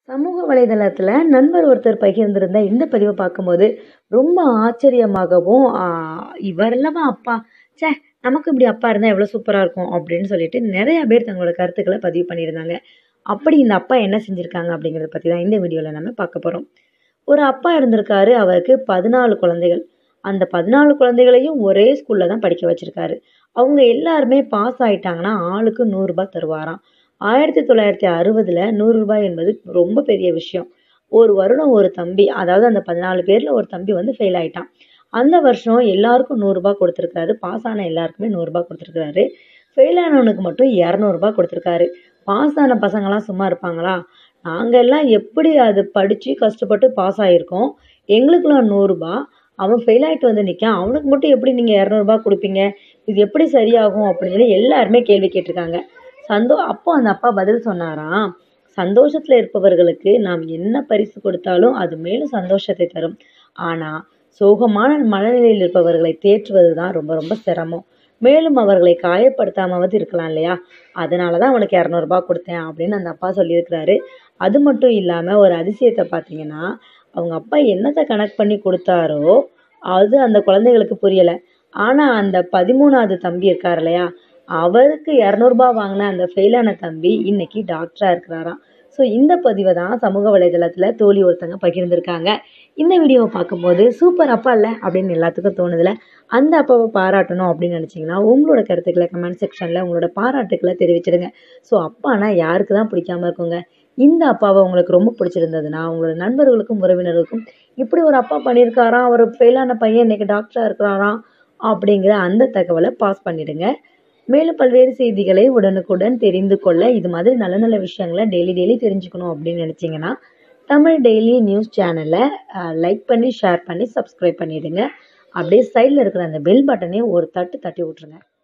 சமூக வலைதளத்துல நண்பர் ஒருத்தர் பகிர்ந்திருந்த இந்த பதிவை பார்க்கும்போது ரொம்ப ஆச்சரியமாகவும், இவரெல்லாமா அப்பா! ச்சே! நமக்கு இப்படி அப்பா இருந்தா எவ்வளோ சூப்பரா இருக்கும் அப்படின்னு சொல்லிட்டு நெறைய பேர் தங்களோட கருத்துக்கள பதிவு பண்ணியிருந்தாங்க. அப்படி இந்த அப்பா என்ன செஞ்சிருக்காங்க அப்படிங்கிறத பத்தி தான் இந்த வீடியோல நம்ம பார்க்க போறோம். ஒரு அப்பா இருந்திருக்காரு. அவருக்கு 14 குழந்தைகள். அந்த 14 குழந்தைகளையும் ஒரே ஸ்கூல்ல தான் படிக்க வச்சிருக்காரு. அவங்க எல்லாருமே பாஸ் ஆயிட்டாங்கன்னா, ஆளுக்கு ரூ. 100 தருவாராம். 1960ல ரூ. 100 என்பது ரொம்ப பெரிய விஷயம். ஒரு வருடம் ஒரு தம்பி, அதாவது அந்த 14 பேர்ல ஒரு தம்பி வந்து ஃபெயில் ஆயிட்டான். அந்த வருஷம் எல்லாருக்கும் ரூ. 100 குடுத்துருக்காரு. பாஸ் ஆன எல்லாருக்குமே ரூ. 100 குடுத்துருக்காரு. ஃபெயில் ஆனவனுக்கு மட்டும் ரூ. 200 குடுத்துருக்காரு. பாஸ் ஆன பசங்கலாம் சும்மா இருப்பாங்களா? நாங்க எல்லாம் எப்படி அது படிச்சு கஷ்டப்பட்டு பாஸ் ஆயிருக்கோம். எங்களுக்கெல்லாம் ரூ. 100. அவன் ஃபெயில் ஆயிட்டு வந்து நிக்கான். அவனுக்கு மட்டும் எப்படி நீங்க ரூ. 200 குடுப்பீங்க? இது எப்படி சரியாகும்? அப்படின்னு சொல்லி எல்லாருமே கேள்வி கேட்டிருக்காங்க. அப்போ அந்த அப்பா பதில் சொன்னாராம், சந்தோஷத்துல இருப்பவர்களுக்கு நாம் என்ன பரிசு கொடுத்தாலும் அது மேலும் சந்தோஷத்தை தரும். ஆனா சோகமான மனநிலையில் இருப்பவர்களை தேற்றுவது தான் ரொம்ப ரொம்ப சிரமம். மேலும் அவர்களை காயப்படுத்தாமவது இருக்கலாம் இல்லையா? அதனாலதான் அவனுக்கு ரூ. 200 கொடுத்தேன் அப்படின்னு அந்த அப்பா சொல்லியிருக்கிறாரு. அது மட்டும் இல்லாம ஒரு அதிசயத்தை பார்த்தீங்கன்னா, அவங்க அப்பா என்னத்தை கணக்கு பண்ணி கொடுத்தாரோ அது அந்த குழந்தைகளுக்கு புரியல. ஆனா அந்த 13வது தம்பி இருக்கார் இல்லையா? அவருக்கு ரூ. 200 வாங்கின அந்த ஃபெயிலான தம்பி இன்னைக்கு டாக்டரா இருக்கிறாராம். ஸோ இந்த பதிவை தான் சமூக வலைதளத்துல தோழி ஒருத்தங்க பகிர்ந்திருக்காங்க. இந்த வீடியோவை பார்க்கும்போது சூப்பர் அப்பா இல்ல அப்படின்னு எல்லாத்துக்கும் தோணுதுல. அந்த அப்பாவை பாராட்டணும் அப்படின்னு நினைச்சீங்கன்னா உங்களோட கருத்துக்களை கமெண்ட் செக்ஷன்ல உங்களோட பாராட்டுக்களை தெரிவிச்சிடுங்க. ஸோ அப்பானா யாருக்கு தான் பிடிக்காம இருக்குங்க. இந்த அப்பாவை உங்களுக்கு ரொம்ப பிடிச்சிருந்ததுன்னா உங்களோட நண்பர்களுக்கும் உறவினர்களுக்கும் இப்படி ஒரு அப்பா பண்ணியிருக்காராம், அவர் ஃபெயிலான பையன் இன்னைக்கு டாக்டரா இருக்கிறாராம் அப்படிங்கிற அந்த தகவலை பாஸ் பண்ணிடுங்க. மேலும் பல்வேறு செய்திகளை உடனுக்குடன் தெரிந்து கொள்ள இது மாதிரி நல்ல நல்ல விஷயங்களை டெய்லி தெரிஞ்சுக்கணும் அப்படின்னு நினைச்சீங்கன்னா தமிழ் டெய்லி நியூஸ் சேனலை லைக் பண்ணி ஷேர் பண்ணி சப்ஸ்கிரைப் பண்ணிடுங்க. அப்படியே சைடில் இருக்கிற அந்த பெல் பட்டனையும் ஒரு தட்டு தட்டி விட்டுருங்க.